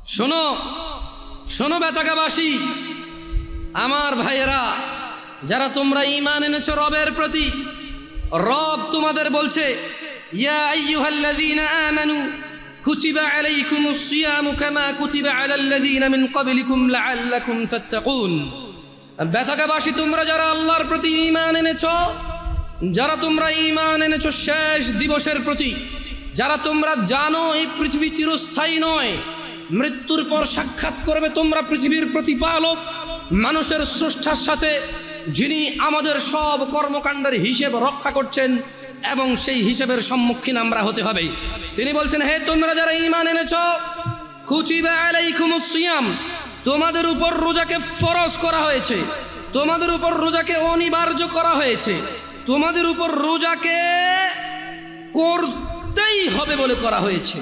শোনো শোনো বেতাকাবাসী, আমার ভাইয়েরা, যারা তোমরা ঈমান এনেছো রবের প্রতি, রব তোমাদের বলছে ইয়া আইয়ুহাল্লাযীনা আমানু কুতিবা আলাইকুমুস সিয়ামু কামা কুতিবা আলাল্লাযীনা মিন ক্বাবলিকুম লাআল্লাকুম তাত্তাকুন। বেতাকাবাসী, তোমরা যারা আল্লাহর প্রতি ঈমান এনেছো, যারা তোমরা ঈমান এনেছো শেষ দিবসের প্রতি, যারা তোমরা জানো এই পৃথিবী চিরস্থায়ী নয়, মৃত্যুর পর সাক্ষাৎ করবে তোমরা পৃথিবীর প্রতিপালক মানুষের স্রষ্টার সাথে, যিনি আমাদের সব কর্মকাণ্ডের হিসেব রক্ষা করছেন এবং সেই হিসেবের সম্মুখীন আমরা হতে হবে। তিনি বলছেন, হে তোমরা যারা ঈমান এনেছো, কুতিবা আলাইকুমুস সিয়াম, তোমাদের উপর রোজাকে ফরজ করা হয়েছে, তোমাদের উপর রোজাকে অনিবার্য করা হয়েছে, তোমাদের উপর রোজাকে করতেই হবে বলে করা হয়েছে,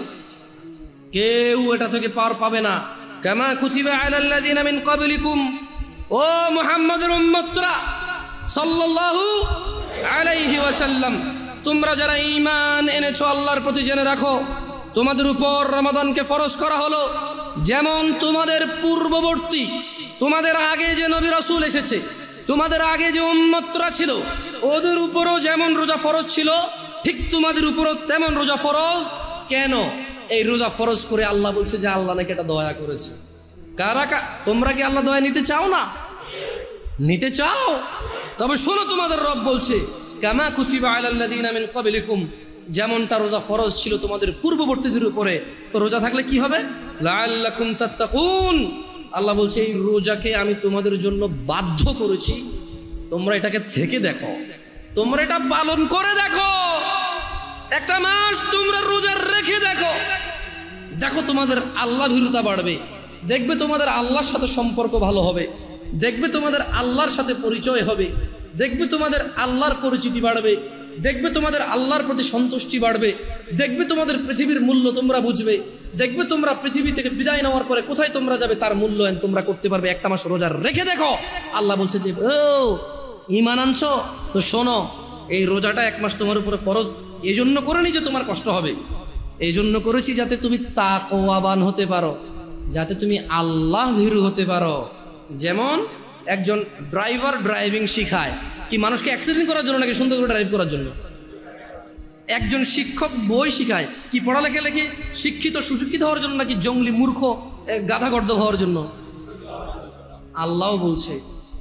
কেউ এটা থেকে পার পাবে না। কামা কুতিবা আলাল্লাযীনা মিন ক্বাবলিকুম, ও মুহাম্মদের উম্মতরা সাল্লাল্লাহু আলাইহি ওয়াসাল্লাম, তোমরা যারা ঈমান এনেছো আল্লাহর প্রতি, জেনে রাখো তোমাদের উপর রমাদানকে ফরজ করা হলো যেমন তোমাদের পূর্ববর্তী, তোমাদের আগে যে নবী রাসূল এসেছে, তোমাদের আগে যে উম্মতরা ছিল, ওদের উপরও যেমন রোজা ফরজ ছিল, ঠিক তোমাদের উপরও তেমন রোজা ফরজ। কেন এই রোজা ফরজ করে আল্লাহ বলছে যে আল্লাহ নাকি এটা দয়া করেছে। তোমরা কি আল্লাহ দয়া নিতে চাও না? নিতে চাও? তবে শোনো, তোমাদের রব বলছে কামা কুতিবা আলাল্লাযীনা মিন ক্বাবলিকুম, যেমনটা রোজা ফরজ ছিল তোমাদের পূর্ববর্তীদের উপরে, তো রোজা থাকলে কি হবে? লাআল্লাকুম তাত্তাকুন। আল্লাহ বলছে এই রোজাকে আমি তোমাদের জন্য বাধ্য করেছি, তোমরা এটাকে থেকে দেখো, তোমরা এটা পালন করে দেখো, একটা মাস তোমরা রোজা রেখে দেখো, দেখো তোমাদের আল্লাহ ভীরুতা বাড়বে, দেখবে তোমাদের আল্লাহর সাথে সম্পর্ক ভালো হবে, দেখবে তোমাদের আল্লাহর সাথে পরিচয় হবে, দেখবে তোমাদের আল্লাহর পরিচিতি বাড়বে, দেখবে তোমাদের আল্লাহর প্রতি সন্তুষ্টি বাড়বে, দেখবে তোমাদের পৃথিবীর মূল্য তোমরা বুঝবে, দেখবে তোমরা পৃথিবী থেকে বিদায় নেওয়ার পরে কোথায় তোমরা যাবে তার মূল্যায়ন তোমরা করতে পারবে। একটা মাস রোজা রেখে দেখো। আল্লাহ বলছে যে ও ঈমান আনছো তো শোনো, এই রোজাটা এক মাস তোমার উপরে ফরজ এই জন্য করিনি যে তোমার কষ্ট হবে, এই জন্য করেছি যাতে তুমি তাকওয়াবান হতে পারো, যাতে তুমি আল্লাহ ভীরু হতে পারো। যেমন একজন ড্রাইভার ড্রাইভিং শিখায় কি মানুষকে অ্যাক্সিডেন্ট করার জন্য নাকি সুন্দর করে ড্রাইভ করার জন্য? একজন শিক্ষক বই শিখায় কি পড়ালেখা লেখে শিক্ষিত সুশিক্ষিত হওয়ার জন্য নাকি জঙ্গলি মূর্খ গাধাগর্দ হওয়ার জন্য? আল্লাহ বলছে,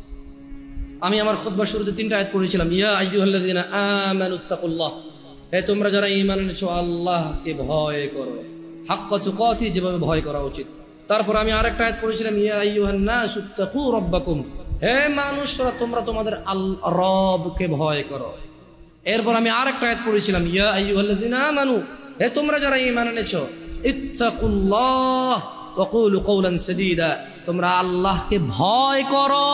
আমি আমার খুতবার শুরুতে 3টা আয়াত পড়েছিলাম, ইয়া আইয়ুহাল্লাযীনা আমানুত্তাকুল্লাহ, হে তোমরা যারা ঈমান এনেছো আল্লাহকে ভয় করো, হাক্কা তুকাতি, যেভাবে ভয় করা উচিত। তারপর আমি আরেকটা আয়াত পড়েছিলাম, ইয়া আইয়ুহান নাসুত্তাকু রাব্বাকুম, হে মানুষরা তোমরা তোমাদের রবকে ভয় করো। এরপর আমি আরেকটা আয়াত পড়েছিলাম, ইয়া আইয়ুহাল্লাযীনা আমানু, হে তোমরা যারা ঈমান এনেছো ইত্তাকুল্লাহ ওয়া কুলু কওলান সাদীদা, তোমরা আল্লাহকে ভয় করো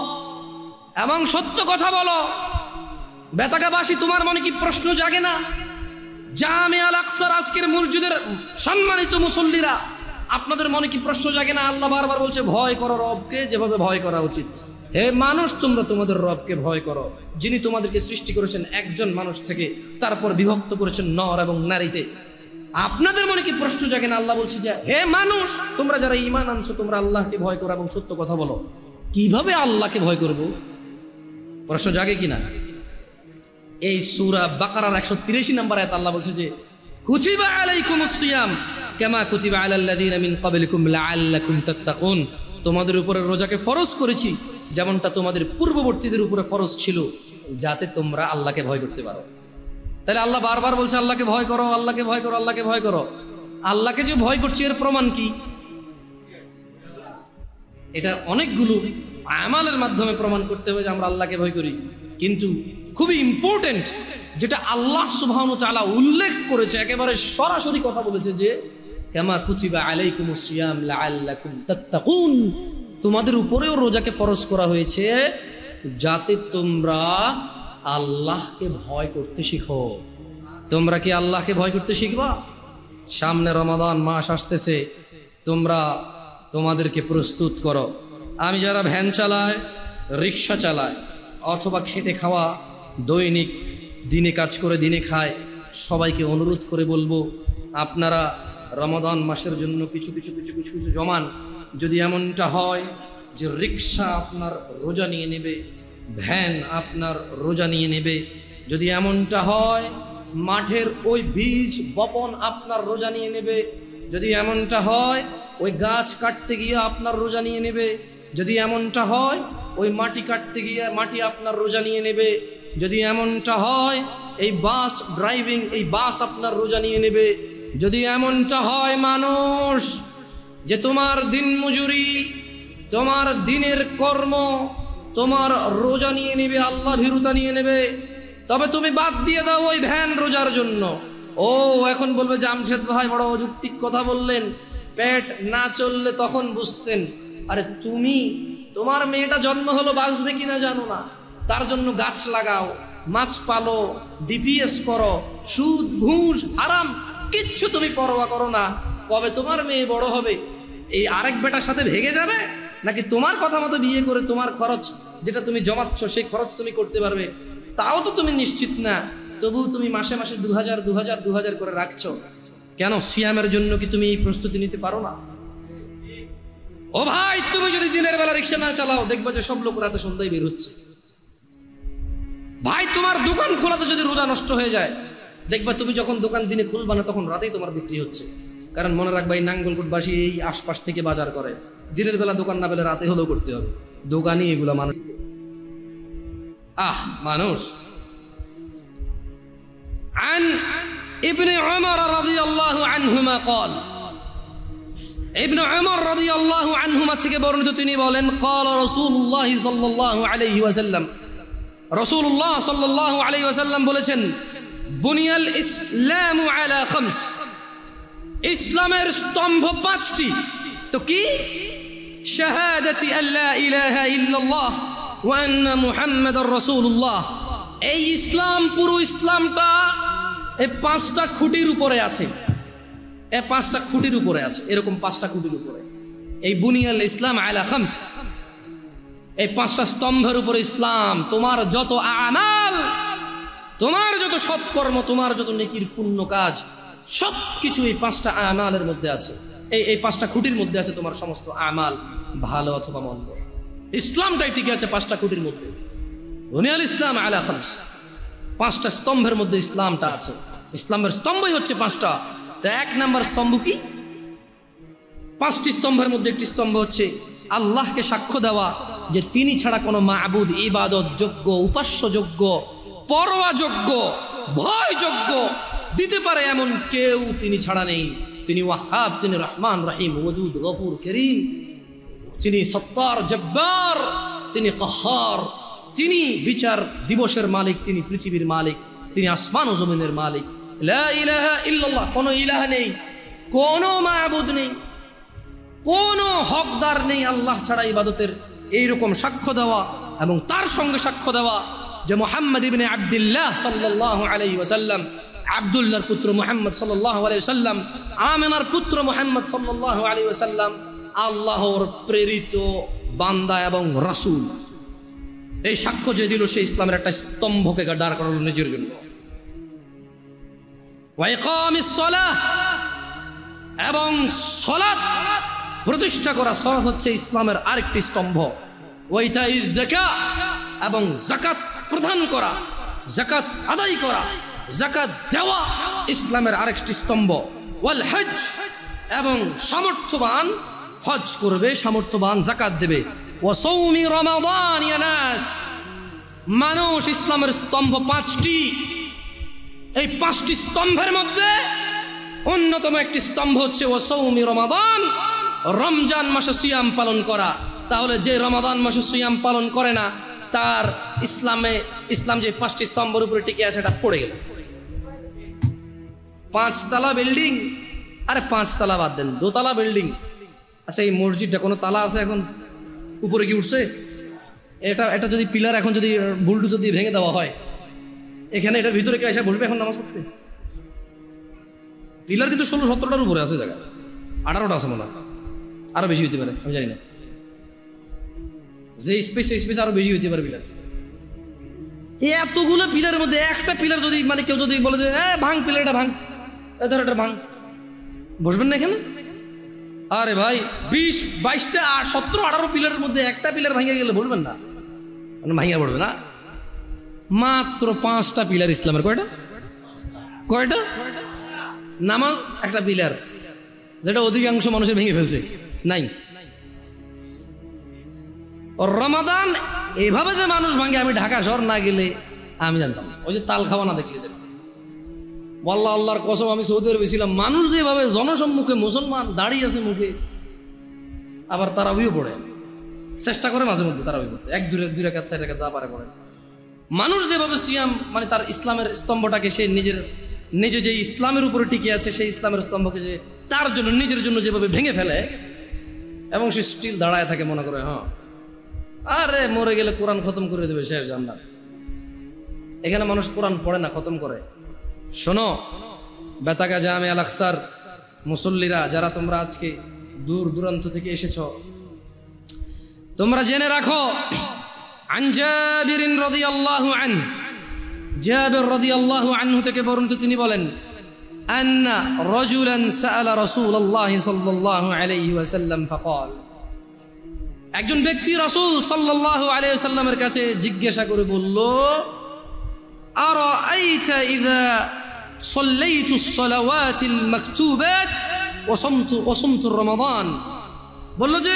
এবং সত্য কথা বলো। বেতাকাবাসী, তোমার মনে কি প্রশ্ন জাগে না? জামে আল আকসার আজকের মসজিদের সম্মানিত মুসল্লিরা, আপনাদের মনে কি প্রশ্ন জাগে না? আল্লাহ বারবার বলছে ভয় করো রবকে, যেভাবে ভয় করা উচিত। হে মানুষ, তোমরা তোমাদের রবকে ভয় করো, যিনি তোমাদেরকে সৃষ্টি করেছেন একজন মানুষ থেকে, তারপর বিভক্ত করেছেন নর এবং নারীতে। আপনাদের মনে কি প্রশ্ন জাগে না? আল্লাহ বলছে যে হে মানুষ, তোমরা যারা ঈমান আনছো তোমরা আল্লাহকে ভয় করো এবং সত্য কথা বলো। কিভাবে আল্লাহকে ভয় করব? প্রশ্ন জাগে কিনা? এই সূরা বাকারার 183 নম্বর আয়াত আল্লাহ বলছে যে কুতিবা আলাইকুমুস সিয়াম কামা কুতিবা আলাল্লাযীনা মিন ক্বাবলিকুম লাআল্লাকুম তাত্তাকুন, তোমাদের উপরে রোজাকে ফরজ করেছি যেমনটা তোমাদের পূর্ববর্তীদের উপরে ফরজ ছিল, যাতে তোমরা আল্লাহকে ভয় করতে পারো। তাহলে আল্লাহ বারবার বলছে আল্লাহকে ভয় করো, আল্লাহকে ভয় করো, আল্লাহকে ভয় করো। আল্লাহকে যে ভয় করছি এর প্রমাণ কি? এটা অনেকগুলো আমালের মাধ্যমে প্রমাণ করতে হবে যে আমরা আল্লাহকে ভয় করি, কিন্তু খুবই ইম্পর্টেন্ট যেটা আল্লাহ সুবহানাহু ওয়া তাআলা উল্লেখ করেছে, একেবারে সরাসরি কথা বলেছে যে কামা কুতিবা আলাইকুমুস সিয়াম লাআল্লাকুম তাত্তাকুন, তোমাদের উপরেও রোজাকে ফরজ করা হয়েছে যাতে তোমরা আল্লাহকে ভয় করতে শিখো। তোমরা কি আল্লাহকে ভয় করতে শিখবা? সামনে রমাদান মাস আসতেছে, তোমরা তোমাদেরকে প্রস্তুত করো। আমি যারা ভ্যান চালায়, রিক্সা চালায়, অথবা খেটে খাওয়া, দৈনিক দিনে কাজ করে দিনে খায়, সবাইকে অনুরোধ করে বলবো আপনারা রমাদান মাসের জন্য কিছু কিছু কিছু কিছু কিছু জমান। যদি এমনটা হয় যে রিক্সা আপনার রোজা নিয়ে নেবে, ভ্যান আপনার রোজা নিয়ে নেবে, যদি এমনটা হয় মাঠের ওই বীজ বপন আপনার রোজা নিয়ে নেবে, যদি এমনটা হয় ওই গাছ কাটতে গিয়ে আপনার রোজা নিয়ে নেবে, যদি এমনটা হয় ওই মাটি কাটতে গিয়ে মাটি আপনার রোজা নিয়ে নেবে, যদি এমনটা হয় এই বাস ড্রাইভিং, এই বাস আপনার রোজা নিয়ে নেবে, যদি এমনটা হয় মানুষ যে তোমার দিন মজুরি, তোমার দিনের কর্ম তোমার রোজা নিয়ে নেবে, আল্লাহ ভীরুতা নিয়ে নেবে, তবে তুমি বাদ দিয়ে দাও ওই ভ্যান রোজার জন্য। ও এখন বলবে জামশেদ ভাই বড় অযৌক্তিক কথা বললেন, পেট না চললে তখন বুঝতেন। আরে তুমি তোমার মেয়েটা জন্ম হলো বাঁচবে কিনা জানো না, তার জন্য গাছ লাগাও, মাছ পালো, ডিপিএস করো, সুদ ঘুষ হারাম কিচ্ছু তুমি পরোয়া করো না। কবে তোমার মেয়ে বড় হবে এই আরেক বেটার সাথে ভেগে যাবে, নাকি তোমার কথা মতো বিয়ে করে তোমার খরচ যেটা তুমি জমাচ্ছ সেই খরচ তুমি করতে পারবে, তাও তো তুমি নিশ্চিত না। তবু তুমি মাসে মাসে 2000 করে রাখছো কেন? সিয়ামের জন্য কি তুমি এই প্রস্তুতি নিতে পারো না? ও ভাই, তুমি যদি দিনের বেলা রিক্সা না চালাও দেখবা যে সব লোক রাতে সন্ধ্যায় বের হচ্ছে। ভাই, তোমার দোকান খোলাতে যদি রোজা নষ্ট হয়ে যায় দেখবা তুমি যখন দোকান দিনে খুলবা না তখন রাতেই তোমার বিক্রি হচ্ছে। কারণ মনে রাখবা এই নাঙ্গলকোটবাসী এই আশপাশ থেকে বাজার করে, দিনের বেলা দোকান না পেলে রাতে হলেও করতে হবে। দোকানই এগুলা মানুষ মানুষ। عن ابن عمر رضي الله عنهما قال, ابن عمر رضي الله عنهما থেকে বর্ণিত তিনি বলেন, قال رسول الله صلى الله عليه وسلم, রাসূলুল্লাহ সাল্লাল্লাহু আলাইহি ওয়াসাল্লাম বলেছেন, বুনিয়াল ইসলামু আলা খামস, ইসলামের স্তম্ভ 5টি। তো কি? শাহাদাতি আল্লা ইলাহা ইল্লাল্লাহ ওয়া আন্না মুহাম্মাদুর রাসূলুল্লাহ। এই ইসলাম, পুরো ইসলামটা এই 5টা খুঁটির উপরে আছে। এই 5টা খুঁটির উপরে আছে, এরকম 5টা খুঁটির উপরে। এই বুনিয়াল ইসলাম আলা খামস, এই 5টা স্তম্ভের উপরে ইসলাম। তোমার যত আমাল, তোমার যত সৎকর্ম, তোমার যত নেকির পুণ্য কাজ, সবকিছু এই 5টা আমালের মধ্যে আছে। এই 5টা খুঁটির মধ্যে আছে তোমার সমস্ত আমাল, ভালো অথবা মন্দ। ইসলামটাই টিকে আছে 5টা খুঁটির মধ্যে। বুনিয়াল ইসলাম আলা খামস, 5টা স্তম্ভের মধ্যে ইসলামটা আছে। ইসলামের স্তম্ভই হচ্ছে 5টা। তো 1 নাম্বার স্তম্ভ কি? 5টি স্তম্ভের মধ্যে একটি স্তম্ভ হচ্ছে আল্লাহকে সাক্ষ্য দেওয়া যে তিনি ছাড়া কোনো মাবুদ, ইবাদত যোগ্য, উপাস্য যোগ্য, পরোয়া যোগ্য, ভয় যোগ্য দিতে পারে এমন কেউ তিনি ছাড়া নেই। তিনি ওয়াহাব, তিনি রহমান রহিম, ওয়াদুদ, গফুর, করিম, তিনি সত্তার, জব্বার, তিনি কাহার, তিনি বিচার দিবসের মালিক, তিনি পৃথিবীর মালিক, তিনি আসমান ও জমিনের মালিক। লা ইলাহা ইল্লাল্লাহ, কোনো ইলাহ নেই, কোনো মাবুদ নেই, কোনো হকদার নেই আল্লাহ ছাড়া ইবাদতের, এইরকম সাক্ষ্য দেওয়া এবং তার সঙ্গে সাক্ষ্য দেওয়া যে মুহাম্মদ ইবনে আব্দুল্লাহ সাল্লাল্লাহু আলাইহি ওয়াসাল্লাম, আব্দুল্লাহর পুত্র মুহাম্মদ সাল্লাল্লাহু আলাইহি ওয়াসাল্লাম, আমিনার পুত্র মুহাম্মদ সাল্লাল্লাহু আলাইহি ওয়াসাল্লাম আল্লাহর প্রেরিত বান্দা এবং রাসূল। এই সাক্ষ্য যে দিল সে ইসলামের একটা স্তম্ভকে দাঁড় করালো নিজের জন্য। ওয়া ইকামিস সালাহ, এবং সালাত প্রতিষ্ঠা করা। সালাত হচ্ছে ইসলামের আরেকটি স্তম্ভ। ওয়া ইতাইজ যাকাত, এবং যাকাত প্রদান করা, যাকাত আদায় করা, যাকাত দেওয়া ইসলামের আরেকটি স্তম্ভ। ওয়াল হজ, এবং সামর্থ্যবান হজ করবে, সামর্থ্যবান যাকাত দেবে। ওয়া সাওমি রমাদান, ইয়া নাস, মানুষ ইসলামের স্তম্ভ 5টি। এই 5টি স্তম্ভের মধ্যে অন্যতম একটি স্তম্ভ হচ্ছে ওয়া সাওমি রমাদান, রমজান মাসে সিয়াম পালন করা। তাহলে যে রমাদান মাসে সিয়াম পালন করে না তার ইসলাম যে 5টি স্তম্ভের উপরে টিকে আছে এটা পড়ে গেল। 5 তলা বিল্ডিং, আরে 5 তলা বাদ দেন, 2 তলা বিল্ডিং। আচ্ছা, এই মসজিদটা কোনো তালা আছে এখন? উপরে কি উঠছে? এটা যদি পিলার এখন যদি বুলডোজার দিয়ে ভেঙে দেওয়া হয়, এখানে এটার ভিতরে কে এসে বসবে এখন নামাজ পড়তে? পিলার কিন্তু 16-17টার উপরে আছে, জায়গা 18টা আছে মনে হয়, আরো বেশি হইতে পারে, আমি জানি না। যে স্পেস আরো বেশি হইতে পারে পিলার। এতগুলো পিলারের মধ্যে একটা পিলার যদি কেউ যদি বলে যে ভাঙ পিলারটা, ভাঙ, ধর এটা ভাঙ, বসবেন না এখানে? আরে ভাই 20, 22টা 17, 18 পিলারের মধ্যে একটা পিলার ভাঙে গেলে বসবেন না, ভাঙিয়া পড়বে না। মাত্র 5টা পিলার ইসলামের। কয়টা? নামাজ একটা পিলার, যেটা অধিকাংশ মানুষের ভেঙে ফেলছে। নাই রমাদান এইভাবে যে মানুষ ভাঙে, আমি ঢাকা শহর না গেলে আমি জানতাম। ওই যে তাল খাওয়া না দেখলে ওয়াল্লাহ, আল্লাহর কসম, আমি সৌদি আরবে ছিলাম, মানুষ যেভাবে জনসম্মুখে মুসলমান দাঁড়িয়ে আছে মুখে, আবার তারাবিও পড়ে, চেষ্টা করে মাঝে মধ্যে তারাবি পড়তে, 1-2 রাকাত 4 রাকাত যা পারে পড়ে। মানুষ যেভাবে সিয়াম মানে তার ইসলামের স্তম্ভটাকে সে নিজে যে ইসলামের উপরে টিকে আছে, সেই ইসলামের স্তম্ভকে যে তার জন্য নিজের জন্য যেভাবে ভেঙে ফেলে, এবং সে স্টিল দাঁড়ায় থাকে, মনে করে হ্যাঁ আরে মরে গেলে কোরআন খতম করে দেবে, শেষ জান্নাত। এখানে মানুষ কোরআন পড়ে না, খতম করে। শোনো বেতাগা জামে আল আকসার মুসল্লিরা, যারা তোমরা আজকে দূর দূরান্ত থেকে এসেছো, তোমরা জেনে রাখো, আন জাবির রাদিয়াল্লাহু আনহু, জাবির রাদিয়াল্লাহু আনহু থেকে বর্ণিত, তিনি বলেন, আন্না রাজুলান সাআলা রাসূলুল্লাহ সাল্লাল্লাহু আলাইহি ওয়াসাল্লাম ফাকাল, একজন ব্যক্তি রাসূল সাল্লাল্লাহু আলাইহি ওয়াসাল্লামের কাছে জিজ্ঞাসা করে বলল, আরাআইতা ইযা সাল্লাইতুস সালাওয়াতিল মাকতুবাত ওয়া সামতু রমাদান, বলল যে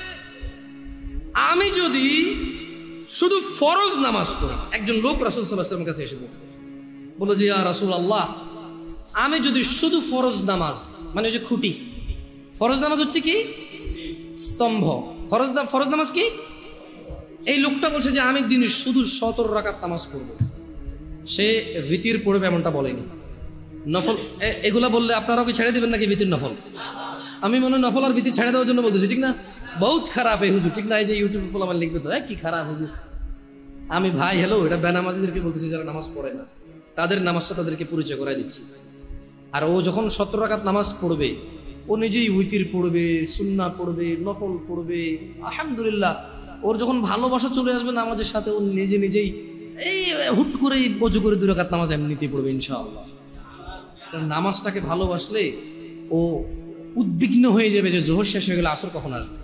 আমি যদি শুধু ফরজ নামাজ পড়ি। একজন লোক রাসূল সাল্লাল্লাহু আলাইহি ওয়াসাল্লামের কাছে এসে বলল যে ইয়া রাসূলুল্লাহ, আমি যদি শুধু ফরজ নামাজ, মানে ওই যে খুঁটি, ফরজ নামাজ হচ্ছে কি স্তম্ভ, ফরজ নামাজ কি, এই লোকটা বলছে যে আমি দিনে শুধু 17 রাকাত নামাজ পড়ব। সে ভিতির পড়বে এমনটা বলেনি, নফল এগুলা বললে আপনারাও কি ছেড়ে দিবেন নাকি ভিতির নফল? আমি মনে হয় নফল আর ভিতির ছেড়ে দেওয়ার জন্য বলতেছি, ঠিক না? বহুত খারাপ এই হুজুর, ঠিক না? এই যে ইউটিউবে বলে আমার লিখবে তো কি খারাপ হুজুর। আমি ভাই হ্যালো, এটা বেনামাজিদেরকে বলতেছি, যারা নামাজ পড়ে না, তাদের নামাজটা তাদেরকে পরিচয় করাই দিচ্ছি। আর ও যখন 17 রাকাত নামাজ পড়বে, ও নিজেই উইতির পড়বে, সুন্নাহ পড়বে, নফল পড়বে, আলহামদুলিল্লাহ। ওর যখন ভালোবাসা চলে আসবে নামাজের সাথে, ও নিজেই এই হুট করে বজু করে 2 রাকাত নামাজ এমনিতেই পড়বে ইনশাআল্লাহ। নামাজটাকে ভালোবাসলে ও উদ্বিগ্ন হয়ে যাবে যে জোহর শেষ হয়ে গেলে আসর কখন আসবে।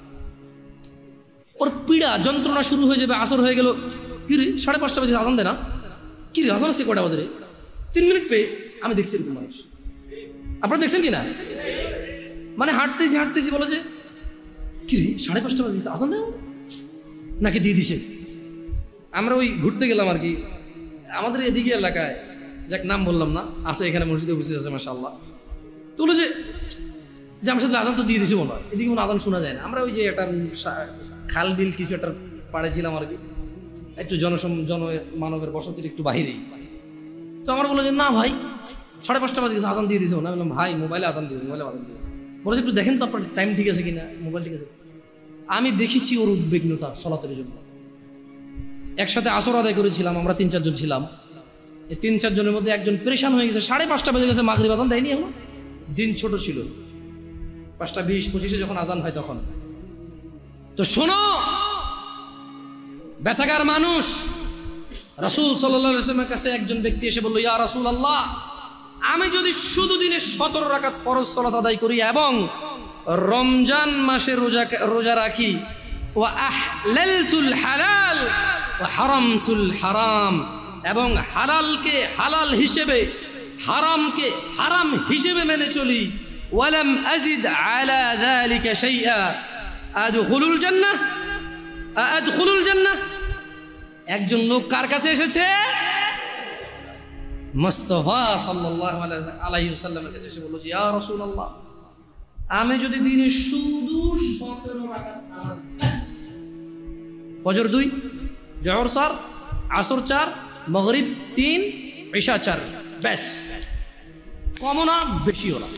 ওর পীড়া যন্ত্রণা শুরু হয়ে যাবে, আসর হয়ে গেল, কি রে 5:30 বাজে আজান দেয় না, কি রে আজান আজকে কয়টা বাজে রে, 3 মিনিট পেয়ে। আমি দেখছি এরকম মানুষ, আপনারা দেখছেন কিনা? মানে হাঁটতেছি বলো যে কি রে 5:30 বাজে আজান দেয় নাকি দিয়ে দিছে। আমরা ওই ঘুরতে গেলাম আর কি, আমাদের এদিকে এলাকায়, যাক নাম বললাম না, আছে এখানে মসজিদে উপস্থিত আছে মাশাআল্লাহ। তো বলো যে আমার সাথে আজান তো দিয়ে দিছে মনে হয়, এদিকে কোনো আজান শোনা যায় না। আমরা ওই যে একটা খাল বিল কিছু একটা পাড়ে ছিলাম আর কি, একটু জনমানবের বসতির একটু বাহিরেই। তো আমার বললো যে না ভাই 5:30 বাজে আজান দিয়ে দিছে। না বললাম ভাই মোবাইলে আজান দিয়ে বলেছে একটু দেখেন তো আপনার টাইম ঠিক আছে কিনা, মোবাইল ঠিক আছে। আমি দেখেছি ওর উদ্বিগ্নতা সলাতের জন্য। একসাথে আসর আদায় করেছিলাম, আমরা 3-4 জন ছিলাম। এই 3-4 জনের মধ্যে একজন পরেশান হয়ে গেছে, 5:30 বাজে গেছে, মাগরিব আজান দেয়নি এখনো। দিন ছোট ছিল, 5:20-25 যখন আজান হয় তখন। তো শোনো ব্যথাগার মানুষ, রাসূল সাল্লাল্লাহু আলাইহি ওয়াসাল্লামের কাছে একজন ব্যক্তি এসে বলল, ইয়া রাসূলুল্লাহ, আমি যদি শুধু দিনে 17 রাকাত ফরজ সালাত আদায় করি এবং রমজান মাসে রোজা রাখি, ওয়া আহলালতুল হালাল ওয়া হারামতুল হারাম, এবং হালালকে হালাল হিসেবে, হারামকে হারাম হিসেবে মেনে চলি, ওয়ালাম আযিদ আলা যালিকা শাইআ আদখুলুল জান্নাহ। একজন লোক কার কাছে এসেছে? মুস্তাফা সাল্লাল্লাহু আলাইহি ওয়াসাল্লামের কাছে এসে বলল, ইয়া রাসূলুল্লাহ, আমি যদি দিনে শুধু 17 রাকাত নামাজ, ফজর 2, জোহর 4, আসর 4, মাগরিব 3, ইশা 4, ব্যাস, কমও না বেশিও না,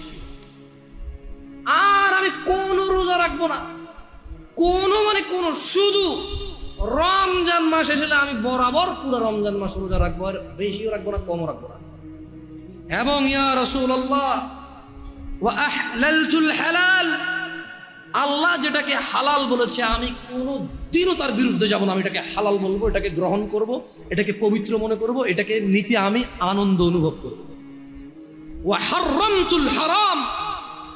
আর আমি কোনো রোজা রাখবো না, কোনো শুধু রমজান মাস এসে আমি বরাবর পুরো রমজান মাস রোজা রাখবো, আর বেশিও রাখবো না কমও রাখবো না। এবং ইয়া রাসূলুল্লাহ, ওয়া আহলালতুল হালাল, আল্লাহ যেটাকে হালাল বলেছে আমি কোনোদিনও তার বিরুদ্ধে যাব না, আমি এটাকে হালাল বলবো, এটাকে গ্রহণ করব, এটাকে পবিত্র মনে করব, এটাকে নিতে আমি আনন্দ অনুভব করব। ওয়া হারামতুল হারাম,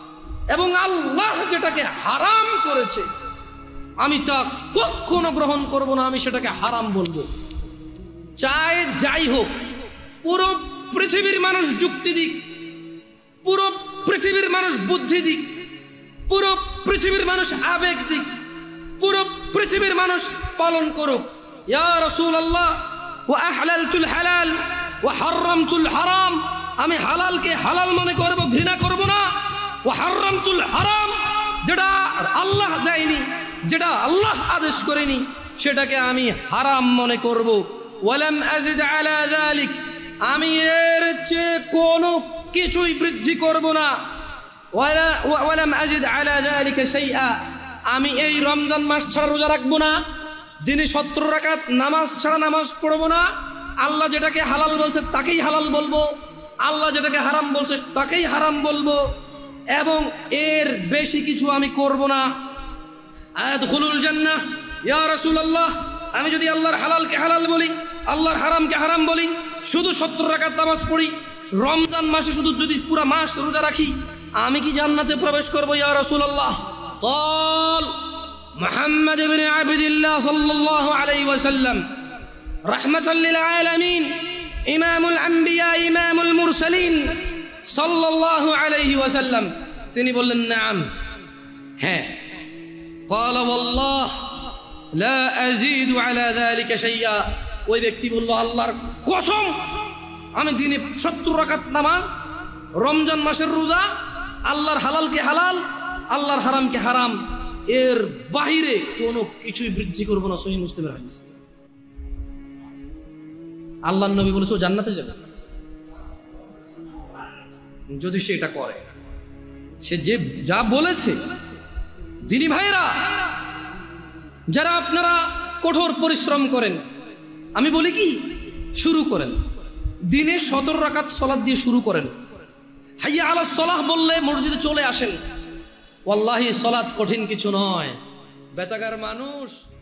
এবং আল্লাহ যেটাকে হারাম করেছে আমি তা কখনো গ্রহণ করব না, আমি সেটাকে হারাম বলবো। চাই যাই হোক, পুরো পৃথিবীর মানুষ যুক্তি দিক, পুরো পৃথিবীর মানুষ বুদ্ধি দিক, পুরো পৃথিবীর মানুষ আবেগ দিক, পুরো পৃথিবীর মানুষ পালন করুক, ইয়া রাসূলুল্লাহ ওয়া আহলালতুল হালাল ওয়া হারামতুল হারাম, আমি হালালকে হালাল মনে করব, ঘৃণা করব না। ওয়া হারামতুল হারাম, যেটা আল্লাহ দেয়নি, যেটা আল্লাহ আদেশ করেনি, সেটাকে আমি হারাম মনে করব। ওয়ালাম আযিদ আলা যালিক, আমি এর চেয়ে কোনো কিছুই বৃদ্ধি করব না। ওয়ালাম আযিদ আলা যালিকা শাইআ, আমি এই রমজান মাস ছাড়া রোজা রাখবো না, দিনে 17 রাকাত নামাজ ছাড়া নামাজ পড়বো না। আল্লাহ যেটাকে হালাল বলছে তাকেই হালাল বলবো, আল্লাহ যেটাকে হারাম বলছে তাকেই হারাম বলবো, এবং এর বেশি কিছু আমি করব না। আদখুলুল জান্নাহ ইয়া রাসূলুল্লাহ, আমি যদি আল্লাহর হালালকে হালাল বলি, আল্লাহর হারামকে হারাম বলি, শুধু 17 রাকাত নামাজ পড়ি, রমজান মাসে শুধু যদি পুরো মাস রোজা রাখি, আমি কি জান্নাতে প্রবেশ করব ইয়া রাসূলুল্লাহ? قال محمد بن عبد الله صلى الله عليه وسلم رحمة للعالمين إمام الأنبياء إمام المرسلين صلى الله عليه وسلم তিনি বললেন নাম, হ্যাঁ। قال والله لا أزيد على ذلك شيئا, ওই ব্যক্তি বলল আল্লাহর কসম, আমি দিনে 70 রাকাত নামাজ, রমজান মাসের রোজা, আল্লাহর হালালকে হালাল, আল্লাহর হারামকে হারাম, এর বাহিরে কোনো কিছুই বৃদ্ধি করবো না। সহিহ মুসলিমের হাদিস। আল্লাহর নবী বলেছে ও জান্নাতে যাবে যদি সে এটা করে। সে যে যা বলেছে, দিনী ভাইরা যারা আপনারা কঠোর পরিশ্রম করেন, আমি বলি কি, শুরু করেন দিনে 17 রাকাত সালাত দিয়ে শুরু করেন। হাইয়া আলাস সালাহ বললে মসজিদে চলে আসেন। ওয়াল্লাহি সালাত কঠিন কিছু নয়, বেতাগার মানুষ